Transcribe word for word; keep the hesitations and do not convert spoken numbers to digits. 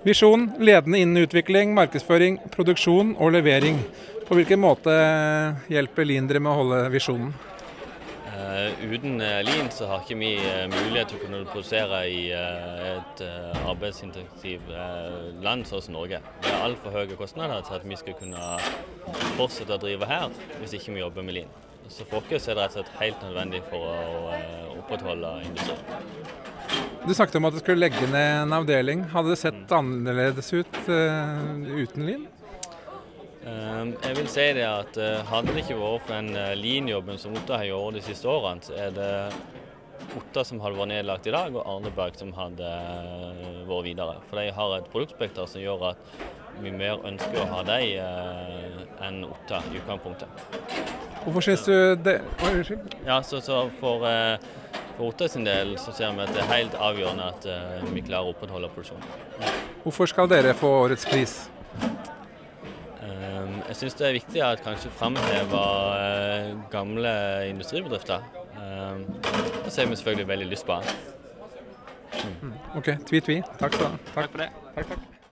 Visjon, ledende innen utvikling, markedsføring, produksjon og levering. På hvilken måte hjelper Lean dere med å holde visjonen? Uh, uten uh, Lean så har ikke vi uh, mulighet til å kunne produsere i uh, et uh, arbeidsintensivt uh, land sånn som Norge. Det er altfor høye kostnader til at vi skal kunne fortsette å drive her hvis ikke vi jobber med Lean. Så for oss er det rett og slett helt nødvendig for å uh, opprettholde industrien. Du snakket om at du skulle legge ned en avdeling. Hadde det sett annerledes ut uh, uten Lean? Uh, jeg vil si det at uh, hadde det ikke vært for den uh, Lean-jobben som Otta har gjort de siste årene, så er det Otta som hadde vært nedlagt i dag, og Arneberg som hadde uh, vært videre. For de har et produktspekter som gjør at vi mer ønsker å ha dem uh, enn Otta i utgangspunktet. Hvorfor synes du det? Unnskyld? Ja, så, så for... Uh, For Otta sin del så ser vi at det er helt avgjørende at uh, vi klarer å opprettholde produksjonen. Hvorfor skal dere få årets pris? Um, jeg synes det er viktig at kanskje fremhever uh, gamle industribedrifter. Um, det ser vi selvfølgelig veldig lyst på. Mm. Ok, tvi tvi. Takk, da. Takk. Takk for det. Takk, takk.